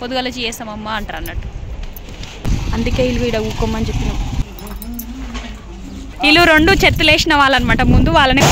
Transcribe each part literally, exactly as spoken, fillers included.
పొద్దుగాల చేస్తామమ్మా అంటారు అన్నట్టు. అందుకే వీళ్ళు వీడ ఊకోమని చెప్పినాం. వీళ్ళు రెండు చెత్తలు వేసిన వాళ్ళనమాట. ముందు వాళ్ళనే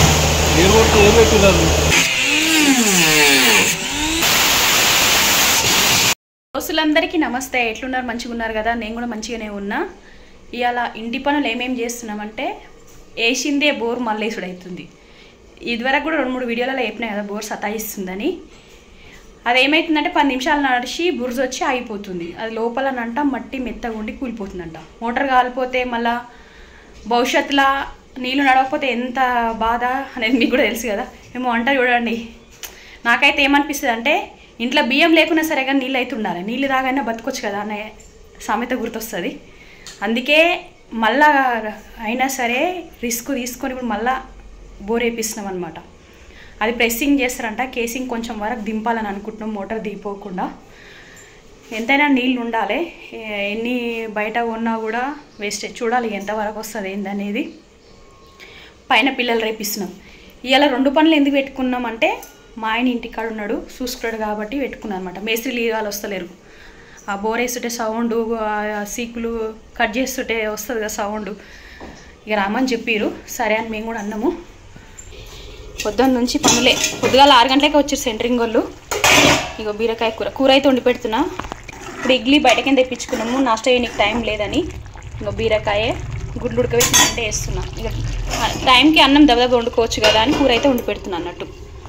దోస్తులందరికీ నమస్తే. ఎట్లున్నారు? మంచిగా ఉన్నారు కదా? నేను కూడా మంచిగానే ఉన్నా. ఇవాళ ఇంటి పనులు ఏమేమి చేస్తున్నామంటే వేసిందే బోర్ మల్లేసుడు అవుతుంది. ఇదివరకు కూడా రెండు మూడు వీడియోలలో చెప్పినాయి కదా బోర్ సతాయిస్తుందని. అది ఏమవుతుందంటే పది నిమిషాలు నడిచి బుర్జ వచ్చి ఆగిపోతుంది. అది లోపలనంట మట్టి మెత్తగా ఉండి కూలిపోతుందంట. మోటార్ కాలిపోతే మళ్ళీ భవిష్యత్తులో నీళ్ళు నడవకపోతే ఎంత బాధ అనేది మీకు కూడా తెలుసు కదా. ఏమో అంటారు చూడండి. నాకైతే ఏమనిపిస్తుంది అంటే ఇంట్లో బియ్యం లేకున్నా సరే కానీ నీళ్ళు అయితే ఉండాలి, నీళ్ళు తాగైనా బతుకొచ్చు కదా అనే సామెత గుర్తొస్తుంది. అందుకే మళ్ళా అయినా సరే రిస్క్ తీసుకొని ఇప్పుడు మళ్ళీ బోర్ వేపిస్తున్నాం అనమాట. అది ప్రెస్సింగ్ చేస్తారంట. కేసింగ్ కొంచెం వరకు దింపాలని అనుకుంటున్నాం, మోటార్ దిగిపోకుండా. ఎంతైనా నీళ్ళు ఉండాలి, ఎన్ని బయట ఉన్నా కూడా వేస్ట్. చూడాలి ఎంతవరకు వస్తుంది ఏందనేది. పైన పిల్లలు రేపిస్తున్నాం. ఇవాళ రెండు పనులు ఎందుకు పెట్టుకున్నామంటే మా ఆయన ఇంటికాడ ఉన్నాడు చూసుకున్నాడు కాబట్టి పెట్టుకున్నాను అనమాట. మేస్త్రి లీగాలు వస్తలేరు. ఆ బోర్ వేస్తుంటే సౌండ్, సీకులు కట్ చేస్తుంటే వస్తుంది కదా సౌండ్. ఇక రామని చెప్పారు, సరే అని మేము కూడా అన్నాము. పొద్దున్న నుంచి పనులే. పొద్దుగాల ఆరు గంటలకే వచ్చారు సెంటరింగ్ వాళ్ళు. ఇక బీరకాయ కూర కూర అయితే వండి పెడుతున్నా. ఇప్పుడు ఇడ్లీ బయటకి తెప్పించుకున్నాము, నాష్ట చేయడానికి టైం లేదని. ఇంకా బీరకాయ గుడ్లు ఉడకబెట్టినంటే వేస్తున్నా. ఇక టైంకి అన్నం దెబ్బదెబ్బ వండుకోవచ్చు కదా అని కూర అయితే వండి పెడుతున్నా అన్నట్టు.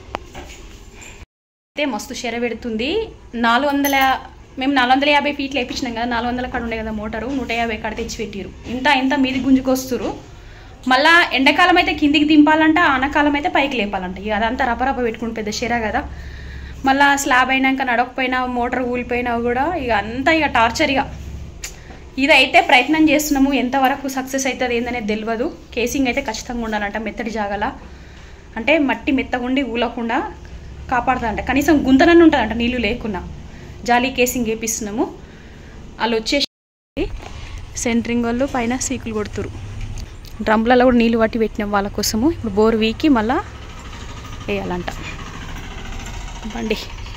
అయితే మస్తు షెర పెడుతుంది. నాలుగు వందల మేము నాలుగు వందల యాభై ఫీట్లు వేయించినాం కదా. నాలుగు వందల కాడ ఉండే కదా మోటారు, నూట యాభై కాడ తెచ్చి పెట్టిరు. ఇంత ఇంత మీది గుంజుకొస్తురు. మళ్ళీ ఎండాకాలం అయితే కిందికి దింపాలంట, ఆనకాలం అయితే పైకి లేపాలంట. ఇక అదంతా రపరప పెట్టుకుని పెద్ద షెర కదా. మళ్ళీ స్లాబ్ అయినాక నడవకపోయినా మోటార్ కూలిపోయినా కూడా ఇక అంతా ఇక టార్చర్. ఇక ఇదైతే ప్రయత్నం చేస్తున్నాము, ఎంతవరకు సక్సెస్ అవుతుంది ఏందనేది తెలియదు. కేసింగ్ అయితే ఖచ్చితంగా ఉండాలంట మెత్తటి జాగల. అంటే మట్టి మెత్తగా ఉండి ఊలకుండా కాపాడుతుందంట. కనీసం గుంతనన్ను ఉంటుందంట నీళ్ళు లేకున్నా. జాలీ కేసింగ్ వేపిస్తున్నాము. వాళ్ళు వచ్చేసి సెంటరింగ్ వాళ్ళు పైన సీకులు కొడుతురు. డ్రమ్లలో కూడా నీళ్ళు పట్టి పెట్టినాం వాళ్ళ కోసము. ఇప్పుడు బోర్ వీకి మళ్ళా వేయాలంట. బండి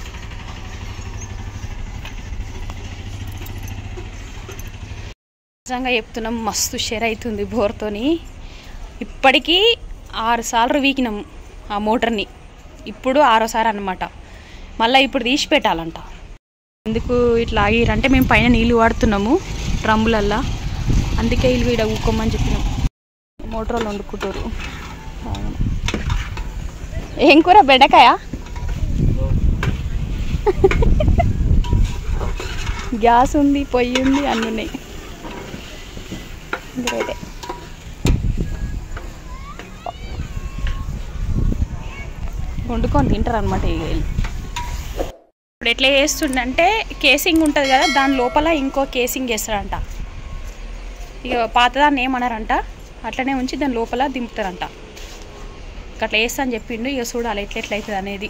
నిజంగా చెప్తున్నాం, మస్తు షేర్ అవుతుంది బోర్తోని. ఇప్పటికీ ఆరు సార్లు వీకినాము ఆ మోటార్ని. ఇప్పుడు ఆరోసారి అన్నమాట. మళ్ళీ ఇప్పుడు తీసి పెట్టాలంట. ఎందుకు ఇట్లా ఆగిరంటే మేము పైన నీళ్ళు వాడుతున్నాము డ్రమ్ములల్లా. అందుకే వీళ్ళు వీడ ఊకోమని చెప్పినాం. మోటార్ వాళ్ళు వండుకుంటారు. ఏం కూర? బెండకాయ. గ్యాస్ ఉంది, పొయ్యి ఉంది, అన్నీ ఉన్నాయి. గ్రేటే. వండుకొని తింటారు అనమాట. ఇక ఇప్పుడు ఎట్లా చేస్తుండంటే కేసింగ్ ఉంటుంది కదా, దాని లోపల ఇంకో కేసింగ్ చేస్తారంట. ఇక పాతదాన్ని ఏమన్నారంట, అట్లనే ఉంచి దాని లోపల దింపుతారంట. అట్లా వేస్తా అని చెప్పిండు. ఇక చూడాలి ఎట్లా ఎట్లా అవుతుంది అనేది.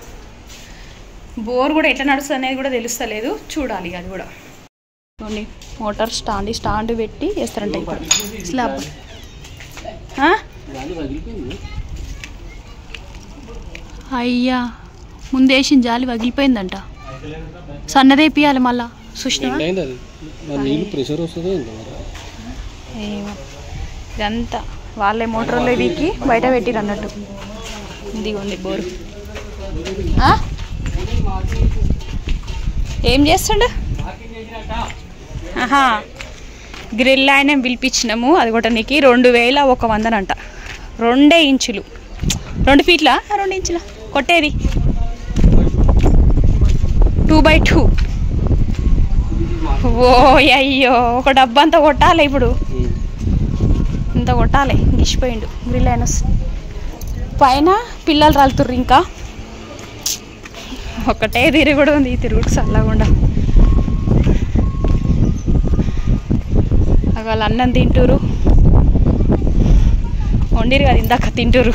బోర్ కూడా ఎట్లా నడుస్తుంది అనేది కూడా తెలుస్తలేదు, చూడాలి అది కూడా. కొన్ని మోటార్ స్టాండ్ స్టాండ్ పెట్టి వేస్తారంట. ఇప్పుడు స్లాబ్ అయ్యా ముందు వేసిన జాలి పగిలిపోయిందంట. సన్నదేపియాలి మళ్ళా. చూసినా ఇదంతా వాళ్ళే మోటార్లో వీకి బయట పెట్టిరు అన్నట్టు. ఇదిగోండి బోరు. ఏం చేస్తుండు? ఆహా గ్రిల్ ఆయన పిలిపించినాము. అది కూడా నీకు రెండు వేల ఒక వందనంట. రెండే ఇంచులు, రెండు ఫీట్ల రెండు ఇంచుల కొట్టేది. Two by two. ఓ అయ్యో ఒక డబ్బా అంతా కొట్టాలి. ఇప్పుడు ఇంత కొట్టాలి. గిసిపోయిండు గ్రిల్ ఆయన. పైన పిల్లలు రాలుతుర్రు. ఇంకా ఒకటే తిరుగుడు ఉంది. ఈ తిరుగుడు చల్లకుండా. వాళ్ళు అన్నం తింటురు, వండిరు కదా ఇందాక తింటురు.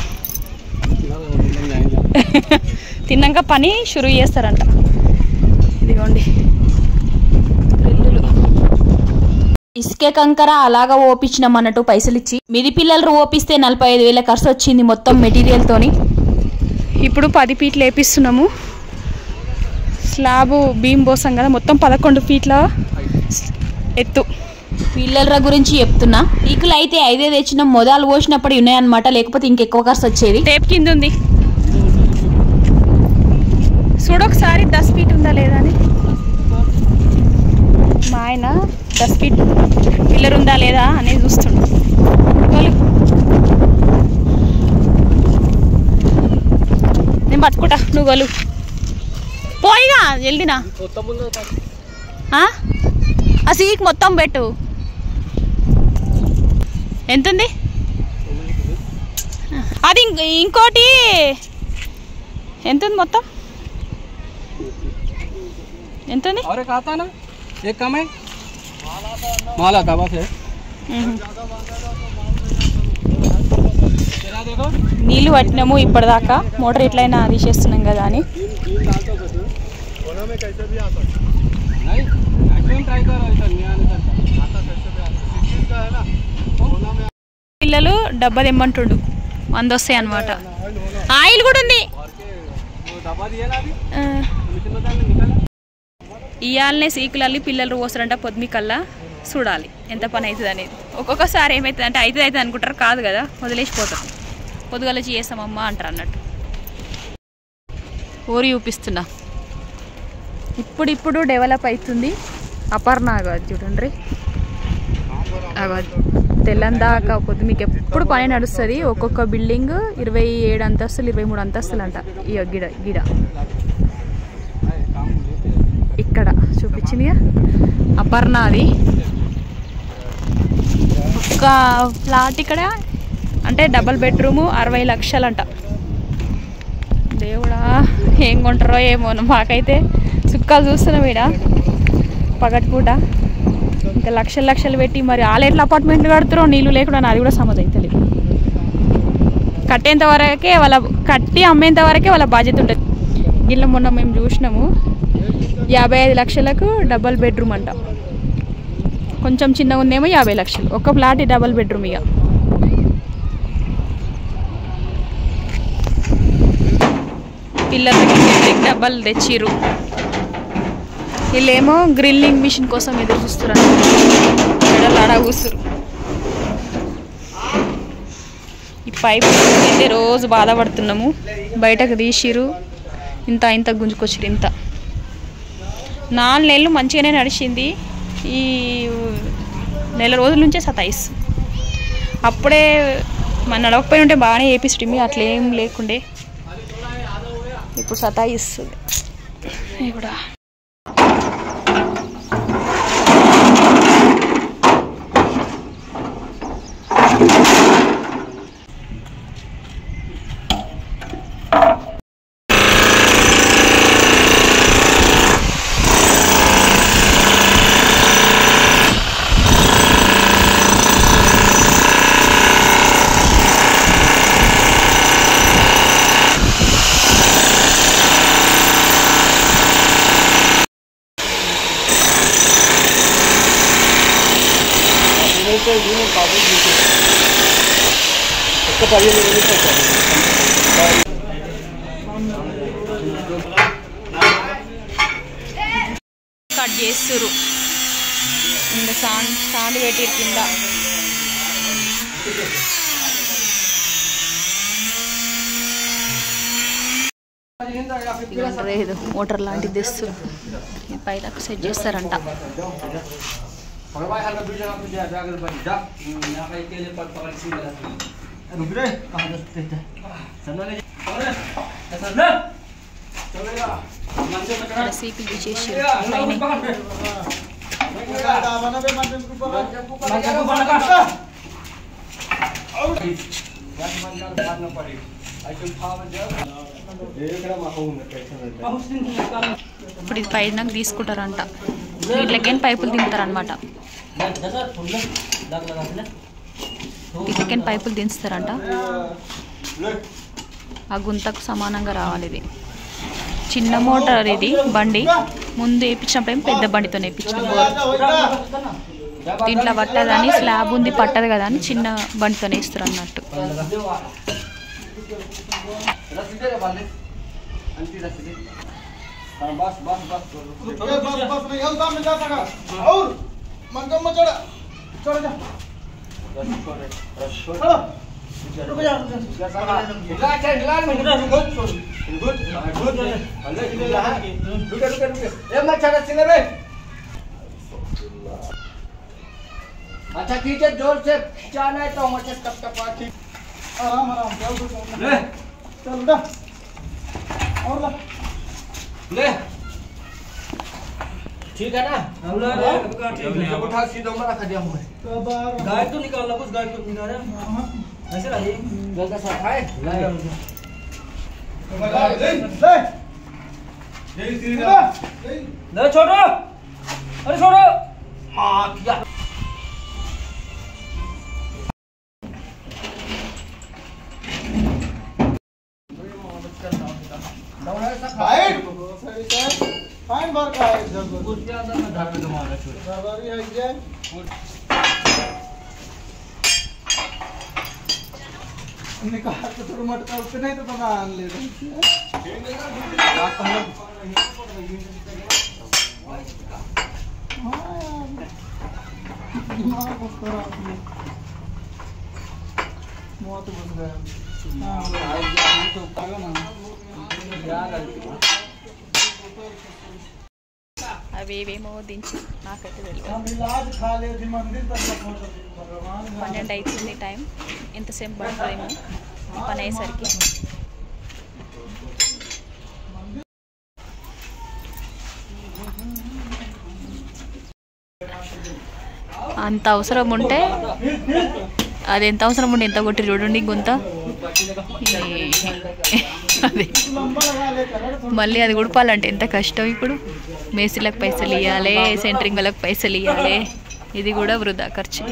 తిన్నాక పని షురూ చేస్తారంట. ఇదిగోండి పిల్లలు. ఇసుకే కంకర అలాగా ఓపించినాం అన్నట్టు పైసలు ఇచ్చి. మిది పిల్లలు ఓపిస్తే నలభై ఐదు వేల ఖర్చు వచ్చింది మొత్తం మెటీరియల్తోని. ఇప్పుడు పది ఫీట్లు వేపిస్తున్నాము. స్లాబ్ బీమ్ పోసాం కదా, మొత్తం పదకొండు ఫీట్ల ఎత్తు. పిల్లల గురించి చెప్తున్నా. ఈకులు అయితే ఐదే తెచ్చిన మొదలు పోసినప్పుడు ఉన్నాయన్నమాట, లేకపోతే ఇంకెక్కువ ఖర్చు వచ్చేది. టేప్ కింద ఉంది చూడొకసారి, దస్ ఫీట్ ఉందా లేదా అని. మా ఆయన దస్ ఫీట్ పిల్లర్ ఉందా లేదా అనేది చూస్తుండు. నేను పట్టుకుంటా, నువ్వు గలు పోయిగా వెళ్ళినా ఆ సీక్ మొత్తం పెట్టు. ఎంతుంది అది? ఇంకోటి ఎంతుంది మొత్తం? ఎంతుంది? నీళ్ళు పట్టినాము ఇప్పటిదాకా, మోటార్ ఎట్లయినా తీసేస్తున్నాం కదా అని. పిల్లలు డబ్బా తెమ్మంటుండు, వంద వస్తాయి అన్నమాట. ఆయిల్ కూడా ఉంది. ఇవాళనే సీకులల్లి పిల్లలు పోస్తారంట పొద్దుమికల్లా. చూడాలి ఎంత పని అవుతుంది అనేది. ఒక్కొక్కసారి ఏమవుతుంది అంటే అవుతుంది అవుతుంది అనుకుంటారు, కాదు కదా, వదిలేసిపోతారు. పొద్దుగల చేస్తామమ్మా అంటారు అన్నట్టు. ఊరి చూపిస్తున్నా. ఇప్పుడు ఇప్పుడు డెవలప్ అవుతుంది. అపర్ణ కాదు చూడండి, తెల్లందాకా పొద్దు మీకు ఎప్పుడు పని నడుస్తుంది. ఒక్కొక్క బిల్డింగ్ ఇరవై ఏడు అంతస్తులు ఇరవై మూడు అంతస్తులు అంట. ఈ గిడ గిడ ఇక్కడ చూపించింది అపర్ణ. అది ఒక్క ఫ్లాట్ ఇక్కడ అంటే డబల్ బెడ్రూము అరవై లక్షలంట. దేవుడా ఏం కొంటారో ఏమో, మాకైతే సుక్కలు చూస్తున్నాం ఈడ పగటిపూట. ఇంకా లక్షలు లక్షలు పెట్టి మరి వాళ్ళు ఎట్లా అపార్ట్మెంట్లు కడుతారో, నీళ్ళు లేకుండా అది కూడా సమజ్ అవుతుంది. కట్టేంత వరకే వాళ్ళ, కట్టి అమ్మేంత వరకే వాళ్ళ బాధ్యత ఉంటుంది. గిల్ల మొన్న మేము చూసినాము, యాభై ఐదు లక్షలకు డబల్ బెడ్రూమ్ అంట. కొంచెం చిన్నగా ఉందేమో యాభై లక్షలు ఒక ఫ్లాట్ డబల్ బెడ్రూమ్. ఇక పిల్లలకి ఎలక్ట్రిక్ డబ్బాలు తెచ్చిర్రు. వీళ్ళేమో గ్రిల్లింగ్ మిషన్ కోసం ఎదురు చూస్తున్నారు. అడా కూస్తురు. ఈ పైప్ అయితే రోజు బాధపడుతున్నాము. బయటకు తీసిరు, ఇంత ఇంత గుంజుకొచ్చిరు. ఇంత నాలుగు నెలలు మంచిగానే నడిచింది. ఈ నెల రోజుల నుంచే సతాయిస్తుంది. అప్పుడే మన నడవకపోయి ఉంటే బాగానే చేపిస్తుంది, అట్లేం లేకుండే. ఇప్పుడు సతాయిస్తుంది కూడా. కట్ చేస్తురు. ఇంకా సాండ్ సాండ్ పెట్టి కింద. లేదు మోటార్ లాంటిది తెస్తారు, పైదాకా సెట్ చేస్తారంట. సీపీ తీసేసి ఇప్పుడు ఇది పైన తీసుకుంటారంట. వీటికైనా పైపులు దింపుతారనమాట. వీటికైనా పైపులు దించుతారంట. ఆ గుంతకు సమానంగా రావాలి. ఇది చిన్న మోటార్, ఇది బండి ముందు వేయించినప్పుడు ఏం పెద్ద బండితో వేయించిన. దీంట్లో పట్టదని, స్లాబ్ ఉంది పట్టదు కదా అని చిన్న బండితో వేస్తారు అన్నట్టు. बस बस बस बस बस नहीं हम सामने जा सका और मंगम में चढ़ चढ़ जा चलो रुक जा हिला चल हिला में गुड गुड गुड अल्लाह हिला रुक रुक रुक ए मत चढ़ सिले बे अच्छा ठीक है जोर से खींचाना है तो मत टप टप आती आराम आराम चल ले चल उठा और ला ले ठीक है ना ठीक है उठा सीधा ऊपर रख दिया हूं मैं गाय तो निकालना कुछ गाय तो निकाल ऐसे रही जल्दी से उठाए ले ले ले ले छोड़ो अरे छोड़ो हां किया फाइन फाइन बार का है जब उसके अंदर में घर में जमाना छोड़ सरदारी है ये निकाल तो थोड़ा मटका उसके नहीं तो बना ले रहे दिमाग को खराब है मौत बस गया हां तो पागल ना అవి ఏవేమో దించి నాకైతే తెలియదు. పన్నెండు అవుతుంది టైం, ఎంతసేపు పడుతుందేమో పని అయ్యేసరికి. అంత అవసరం ఉంటే అది ఎంత అవసరం ఉంటే ఎంత కొట్టి చూడండి గొంత. అదే మళ్ళీ అది ఉడపాలంటే ఎంత కష్టం. ఇప్పుడు మేస్త్రీలకు పైసలు ఇవ్వాలి, సెంటరింగ్ వాళ్ళకి పైసలు ఇవ్వాలి, ఇది కూడా వృధా ఖర్చు.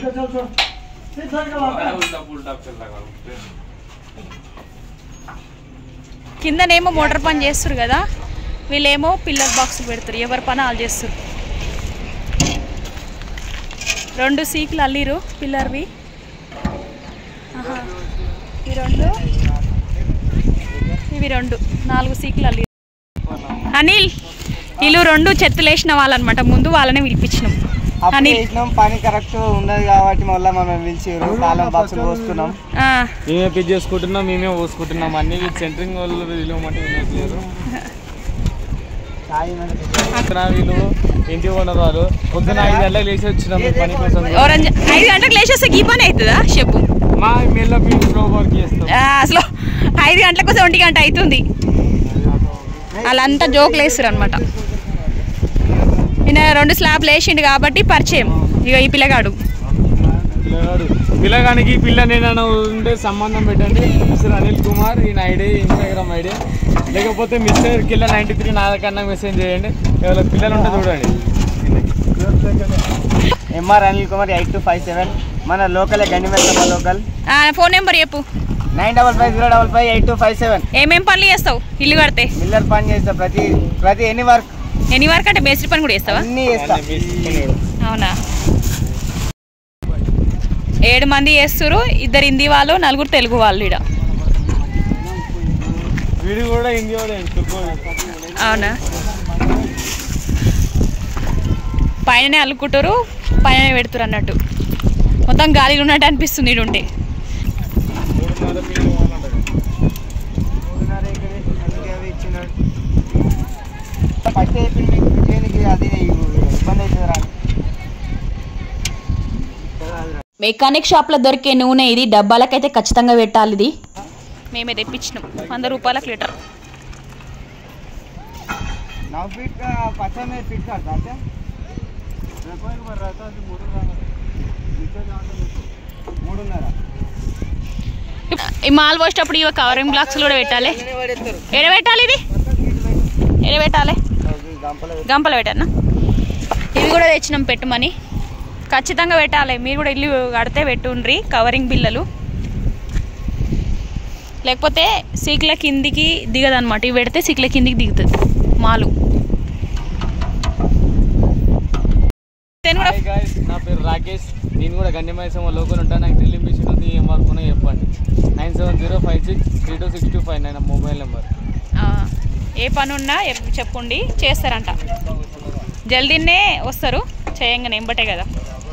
కిందనేమో మోటార్ పని చేస్తారు కదా, వీళ్ళేమో పిల్లర్ బాక్స్ పెడతారు, ఎవరి పని వాళ్ళు చేస్తారు. రెండు సీకులు అల్లిరు పిల్లర్వి, ఈ రెండు ఇవి రెండు నాలుగు సీకులు అల్లి. అనిల్ వీళ్ళు రెండు చెత్తలు వేసిన వాళ్ళనమాట, ముందు వాళ్ళనే పిలిపించినాం. అనిల్ పని కరెక్ట్ ఉండదు కాబట్టి మళ్ళీ మనం పిలిచారు, కాలం బాక్సులు పోస్తున్నాం, మేమే పిక్ చేసుకుంటున్నాం, మేమే పోసుకుంటున్నాం అన్ని. సెంటరింగ్ వాళ్ళు వీళ్ళమంటే వినట్లేదు. అక్కడ వీళ్ళు ఇంటికి ఉండరు, వాళ్ళు పొద్దున ఐదు గంటలకు లేచి వచ్చినాం పని కోసం. ఐదు గంటలకు లేచేస్తే ఈ పని అవుతుందా చెప్పు? మా మెల్ల స్లో వర్క్ చేస్తాం అసలు ఐదు గంటలకు వస్తే ఒంటి గంట అవుతుంది. వాళ్ళంతా జోకులు వేస్తారు అనమాట. ఈయన రెండు స్లాబ్లు వేసిండు కాబట్టి పరిచయం. ఇక ఈ పిల్లగాడు పిల్లగాడు పిల్లగానికి పిల్ల నేను ఉంటే సంబంధం పెట్టండి. మిస్టర్ అనిల్ కుమార్ ఈయన ఐడి, ఇన్స్టాగ్రామ్ ఐడి, లేకపోతే మిస్టర్ కిల్ల నైంటీ త్రీ నా కన్నా మెసేజ్ చేయండి. ఎవరి పిల్లలు ఉంటే చూడండి. MR Anil Kumar eight two five seven మన local Gandimella local. Phone number చెప్పు. Nine double five zero double five eight two five seven. ఏమేం పనులు చేస్తావు ఇల్లు కడితే? మిల్లర్ పని చేస్తా, ప్రతి ప్రతి ఎనీ వర్క్. ఎనీ వర్క్ అంటే మేస్త్రి పని కూడా చేస్తావా? అన్ని చేస్తా. అవునా? ఏడు మంది చేస్తారు, ఇద్దరు హిందీ వాళ్ళు, నలుగురు తెలుగు వాళ్ళు. ఇడ వీడు కూడా హిందీ వాడే. అవునా? పైననే అల్లుకుంటారు, పైననే పెడుతురు అన్నట్టు. మొత్తం గాలిలో ఉన్నట్టు అనిపిస్తుంది ఇడు ఉంటే. మెకానిక్ షాప్లో దొరికే నూనె ఇది, డబ్బాలకైతే ఖచ్చితంగా పెట్టాలి. ఇది మేమే తెప్పించినాం, వంద రూపాయలకు లీటర్. ఈ మాల్ పోసేటప్పుడు ఇవి కవరింగ్ బ్లాక్స్ కూడా పెట్టాలి. ఎడ పెట్టాలి? ఇది ఎడ పెట్టాలి? గంపలు పెట్టానా? ఇవి కూడా తెచ్చినాం పెట్టమని, ఖచ్చితంగా పెట్టాలి. మీరు కూడా ఇల్లు కడితే పెట్టుండ్రి కవరింగ్ బిల్లలు, లేకపోతే సీక్ల కిందికి దిగదనమాట. ఇవి పెడితే సీక్ల కిందికి దిగుతుంది మాలు. నా పేరు రాకేష్, నేను కూడా గండిమైసమ్మ లోకల్ ఉంటాను. నాకు డ్రిల్లింగ్ మిషన్ ఉంది, ఏం వర్క్ ఉన్నాయో చెప్పండి. Nine seven zero five six three two six two five nine mobile number. ఏ పని ఉన్నా చెప్పండి చేస్తారంట. జల్దీనే వస్తారు, చేయంగానే ఎంబటే కదా.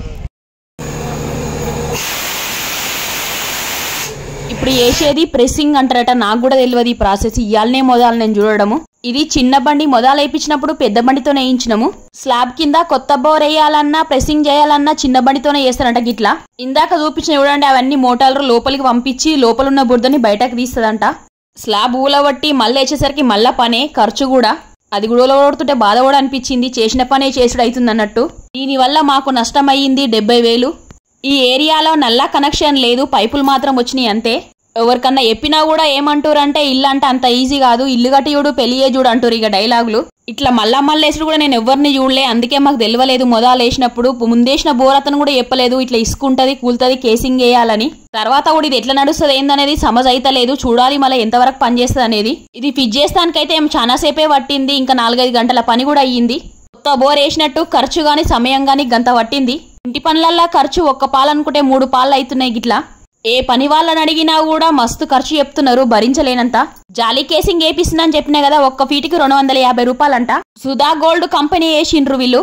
ఇప్పుడు వేసేది ప్రెస్సింగ్ అంటారట, నాకు కూడా తెలియదు ఈ ప్రాసెస్. ఇయాలనే మొదలు నేను చూడడము. ఇది చిన్న బండి మొదలు వేయించినప్పుడు పెద్ద బండితో వేయించినాము. స్లాబ్ కింద కొత్త బోర్ వేయాలన్నా ప్రెస్సింగ్ చేయాలన్నా చిన్న బండితోనే చేస్తారంట. గిట్లా ఇందాక చూపించిన చూడండి, అవన్నీ మోటార్లు లోపలికి పంపించి లోపల ఉన్న బురదని బయటకు తీస్తుందంట. స్లాబ్ ఊలబట్టి మళ్ళీ వేసేసరికి మళ్ళా పనే, ఖర్చు కూడా. అది కూడా ఊలబడుతుంటే బాధ కూడా అనిపించింది, చేసిన పనే చేసుడు అవుతుంది అన్నట్టు. దీనివల్ల మాకు నష్టం అయ్యింది డెబ్బై వేలు. ఈ ఏరియాలో నల్లా కనెక్షన్ లేదు, పైపులు మాత్రం వచ్చినాయి అంతే. ఎవరికన్నా చెప్పినా కూడా ఏమంటారు అంటే ఇల్లు అంటే అంత ఈజీ కాదు, ఇల్లు కట్టి చూడు పెళ్లియే చూడు అంటారు ఇక డైలాగులు. ఇట్లా మళ్ళా మళ్ళీ వేసుడు కూడా నేను ఎవరిని చూడలే, అందుకే మాకు తెలియలేదు. మొదలు వేసినప్పుడు ముందేసిన బోర్ అతను కూడా చెప్పలేదు ఇట్లా ఇసుకుంటది కూలుతుంది కేసింగ్ వేయాలని. తర్వాత కూడా ఇది ఎట్లా నడుస్తుంది ఏందనేది సమజ్ అయితలేదు, చూడాలి మళ్ళీ ఎంతవరకు పని చేస్తుంది అనేది. ఇది ఫిట్ చేస్తానికైతే ఏం చాలా సేపే పట్టింది, ఇంకా నాలుగైదు గంటల పని కూడా అయ్యింది. కొత్త బోర్ వేసినట్టు ఖర్చు గాని సమయం గాని గంట పట్టింది. ఇంటి పనులల్లా ఖర్చు ఒక్క పాలు అనుకుంటే మూడు పాలు అవుతున్నాయి. గిట్లా ఏ పని వాళ్ళని అడిగినా కూడా మస్తు ఖర్చు చెప్తున్నారు, భరించలేనంత. జాలీ కేసింగ్ వేపిస్తుందని చెప్పినా కదా, ఒక్క ఫీటుకి రెండు వందల యాభై రూపాయలంట. సుధా గోల్డ్ కంపెనీ వేసిండ్రు వీళ్ళు.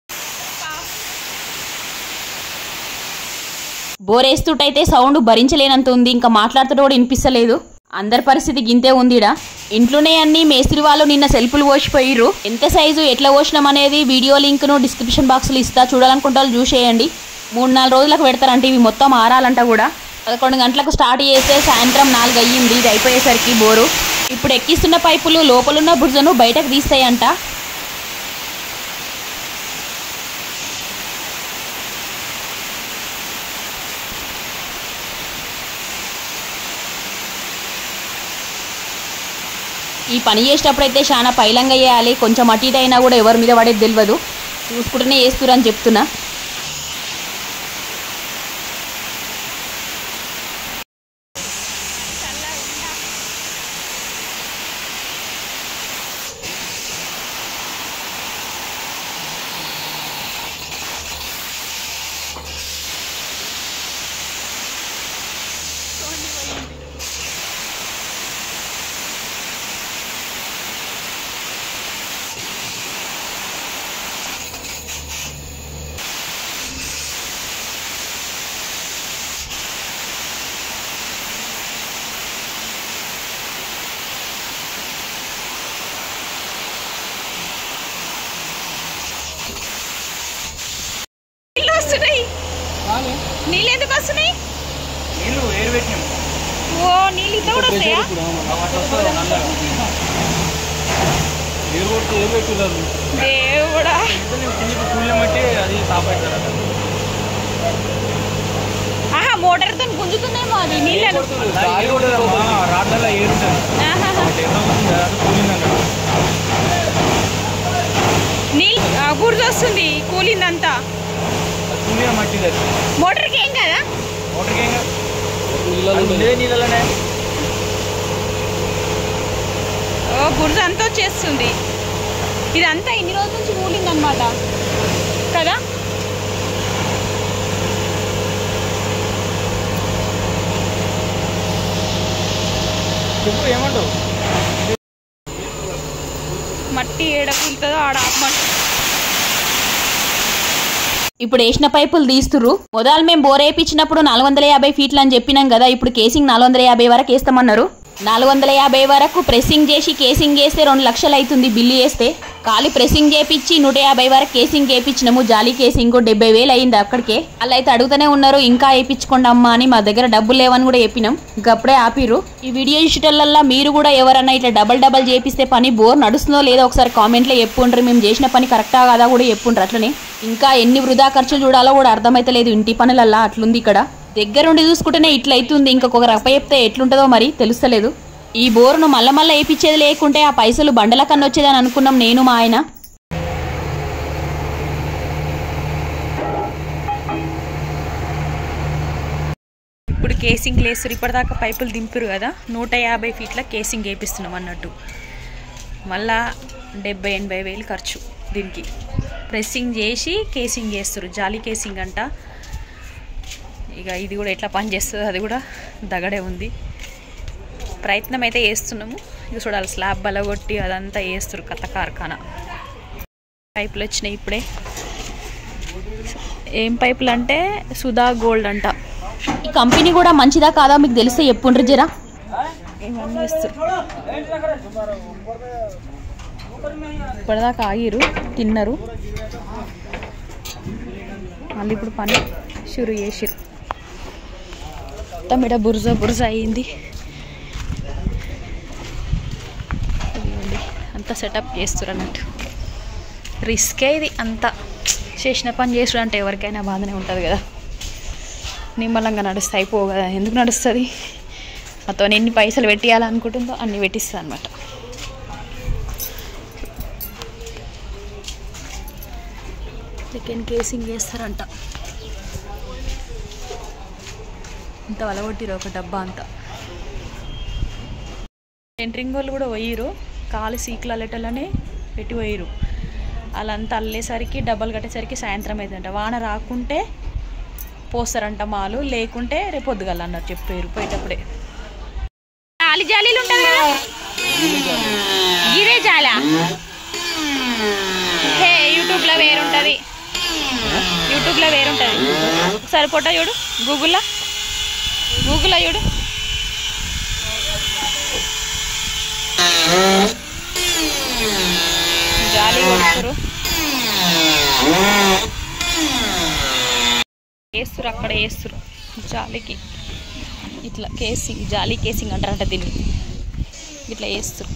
బోరేస్తుంటైతే సౌండ్ భరించలేనంత ఉంది, ఇంకా మాట్లాడుతూ కూడా వినిపిస్తలేదు. అందరి పరిస్థితి గింతే ఉందిడా. ఇంట్లోనే అన్ని మేస్త్రి వాళ్ళు నిన్న సెల్ఫ్లు పోసిపోయిర్రు. ఎంత సైజు ఎట్లా పోసినాం అనేది వీడియో లింక్ ను డిస్క్రిప్షన్ బాక్స్ లో ఇస్తా, చూడాలనుకుంటే వాళ్ళు చూసేయండి. మూడు నాలుగు రోజులకు పెడతారంట ఇవి మొత్తం ఆరాలంట కూడా. పదకొండు గంటలకు స్టార్ట్ చేస్తే సాయంత్రం నాలుగు అయ్యింది ఇది అయిపోయేసరికి బోరు. ఇప్పుడు ఎక్కిస్తున్న పైపులు లోపలున్న బుర్జను బయటకు తీస్తాయంట. ఈ పని చేసేటప్పుడైతే చాలా పైలంగా వేయాలి, కొంచెం అటు ఇటు అయినా కూడా ఎవరి మీద పడేది తెలియదు, చూసుకుంటూనే వేస్తురని చెప్తున్నా. నీళ్ళు ఎందుకు వస్తున్నాయి? ఓ నీళ్ళు ఇంత కూడా వస్తాయా? దేవుడా, ఆహా మోటార్ తో గుంజుతుందేమో అది నీళ్ళు. నీళ్ళు బురద వస్తుంది కూలిందంతా. మోటార్కి ఏం కదా, ఓ బురద అంతా వచ్చేస్తుంది. ఇదంతా ఇన్ని రోజుల నుంచి కూలింగ్ అనమాట కదా. ఏమంటావు? మట్టి ఏడ కూలుతుందో ఆడ మట్టి. ఇప్పుడు వేసిన పైపులు తీస్తురు. మొదలు మేము బోర్ వేయించినప్పుడు నాలుగు వందల యాభై ఫీట్లు అని చెప్పినాం కదా, ఇప్పుడు కేసింగ్ నాలుగు వందల యాభై వరకు వేస్తామన్నారు. నాలుగు వందల యాభై వరకు ప్రెస్సింగ్ చేసి కేసింగ్ చేస్తే రెండు లక్షలు అవుతుంది బిల్లు చేస్తే. ఖాళీ ప్రెస్సింగ్ చేపించి నూట యాభై వరకు కేసింగ్ వేయించినాము. జాలీ కేసింగ్ డెబ్బై వేలు అయింది అక్కడికే. వాళ్ళు అయితే అడుగుతూనే ఉన్నారు ఇంకా వేయించుకోండి అమ్మా అని. మా దగ్గర డబ్బులు లేవని కూడా చెప్పినాం, గప్పుడే ఆపిరు. ఈ వీడియో చూసేటల్లా మీరు కూడా ఎవరన్నా ఇట్లా డబల్ డబల్ చేపిస్తే పని బోర్ నడుస్తుందో లేదో ఒకసారి కామెంట్లో చెప్పుండ్రు. మేము చేసిన పని కరెక్టా కాదా కూడా చెప్పుండ్రు. అట్లనే ఇంకా ఎన్ని వృధా ఖర్చులు చూడాలో కూడా అర్థమైతలేదు ఇంటి పనులల్లా. అట్లుంది ఇక్కడ. దగ్గరుండి చూసుకుంటేనే ఇట్లయితుంది, ఇంకొక రప్ప చెప్తే ఎట్లుంటుందో మరి తెలుస్తలేదు. ఈ బోరును మళ్ళా మళ్ళీ వేయించేది లేకుంటే ఆ పైసలు బండల కన్నా వచ్చేదని అనుకున్నాం నేను మా ఆయన. ఇప్పుడు కేసింగ్ లేస్తారు. ఇప్పటిదాకా పైపులు దింపురు కదా, నూట యాభై ఫీట్ల కేసింగ్ వేపిస్తున్నాం అన్నట్టు. మళ్ళా డెబ్బై ఎనభై వేలు ఖర్చు దీనికి. ప్రెస్సింగ్ చేసి కేసింగ్ చేస్తారు, జాలీ కేసింగ్ అంట. ఇక ఇది కూడా ఎట్లా పని చేస్తుందో అది కూడా దగడే ఉంది. ప్రయత్నం అయితే చేస్తున్నాము. ఇక చూడాలి స్లాబ్ బలగొట్టి అదంతా వేస్తారు కథ కార్ఖానా. పైపులు వచ్చినాయి ఇప్పుడే. ఏం పైపులు అంటే సుధా గోల్డ్ అంట. ఈ కంపెనీ కూడా మంచిదా కాదా మీకు తెలిస్తే చెప్పుండ్రి జరా. ఇవన్నీ వేస్తారు. ఇప్పటిదాకా ఆగిరు తిన్నారు, మళ్ళీ ఇప్పుడు పని షురు చేసిరు. మొత్తం ఇక్కడ బుర్జా బుర్జా అయ్యింది. అంతా సెటప్ చేస్తారు అన్నట్టు. రిస్కే ఇది అంతా. చేసిన పని చేసుడు అంటే ఎవరికైనా బాధనే ఉంటుంది కదా. నిమ్మలంగా నడుస్తే అయిపోవు కదా. ఎందుకు నడుస్తుంది? మొత్తం ఎన్ని పైసలు పెట్టియాలనుకుంటుందో అన్ని పెట్టిస్తుంది అనమాట. సెకండ్ కేసింగ్ చేస్తారంట. ఇంత వలగొట్టిరు ఒక డబ్బా అంతా. సెంట్రింగ్ వాళ్ళు కూడా పోయిరు, కాలు సీకులు అల్లేటోళ్ళనే పెట్టి పోయిరు. వాళ్ళంతా అల్లేసరికి డబ్బాలు కట్టేసరికి సాయంత్రం అవుతుందంట. వాన రాకుంటే పోస్తారంట మాలు, లేకుంటే రేపు పొద్దుగాల అన్నారు చెప్పారు పోయేటప్పుడే. జాలి జాలీలు ఉంటుంది కదా, గిరే జాలా. హే యూట్యూబ్లో వేరుంటుంది, యూట్యూబ్లో వేరుంటుంది. ఒకసారి ఫోటో చూడు, గూగుల్లో గూగుల్లో చూడు. జాలి కొడుతురు, వేస్తురు, అక్కడ వేస్తురు జాలికి. ఇట్లా కేసింగ్, జాలి కేసింగ్ అంటారంట దీన్ని. ఇట్లా వేస్తురు.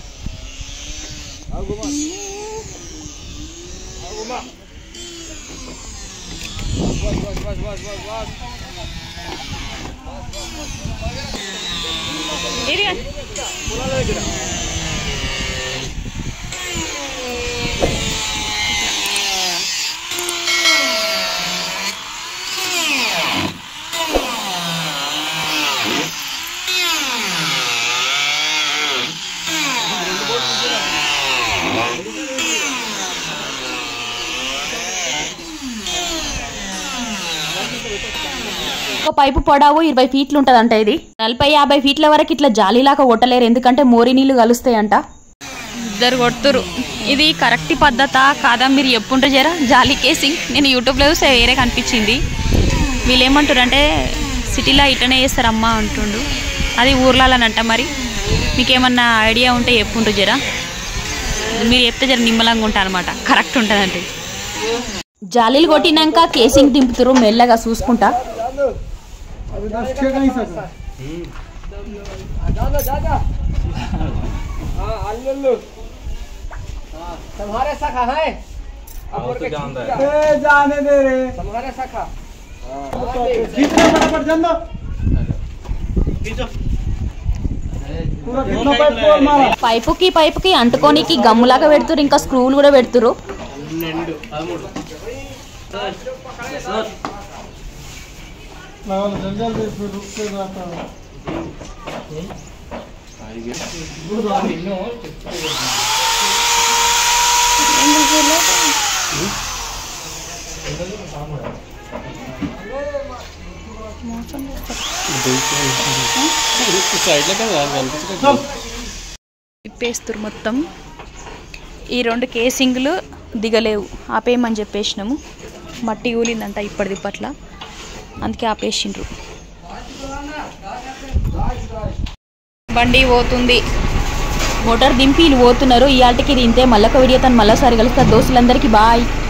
ఒక పైపు పొడవు ఇరవై ఫీట్లు ఉంటదంట. ఇది నలభై యాభై ఫీట్ల వరకు ఇట్లా జాలీలాగా కొట్టలేరు, ఎందుకంటే మోరి నీళ్ళు కలుస్తాయంట. ఇద్దరు కొడుతురు. ఇది కరెక్ట్ పద్ధతా కాదా మీరు చెప్పుంటారు జరా. జాలీ కేసింగ్ నేను యూట్యూబ్లో చూస్తే వేరే కనిపించింది. వీళ్ళు ఏమంటారు అంటే సిటీలో ఇట్లనే చేస్తారమ్మా అంటుండు, అది ఊర్లాలనంట. మరి మీకేమన్నా ఐడియా ఉంటే చెప్పుంటారు జరా. మీరు చెప్తే జర నిమ్మలంగా ఉంటా అనమాట, కరెక్ట్ ఉంటుందంటే. జాలీలు కొట్టినాక కేసింగ్ దింపుతురు మెల్లగా చూసుకుంటా. तुम्हारे सखा है जाने दे रे तुम्हारे सखा खींचना फटाफट जान दो खींचो पूरा कितना पाइप तोड़ मारा పైపుకి పైపుకి అంటుకోనికి గమ్ములాగా పెడుతురు, ఇంకా స్క్రూలు కూడా పెడుతురు. जल्दी जल्दी फिर रुक के जाता है ఇప్పేస్తురు మొత్తం. ఈ రెండు కేసింగ్లు దిగలేవు, ఆపేయమని చెప్పేసినాము. మట్టి ఊలిందంట ఇప్పటిది ఇప్పట్ల, అందుకే ఆపేసిండ్రు. బండి పోతుంది, మోటార్ దింపి వీళ్ళు పోతున్నారు. ఇవాళకి ఇది ఇంతే. మళ్ళొక వీడియో తను మళ్ళీసారి కలుస్తారు. దోస్తులందరికీ బాయ్.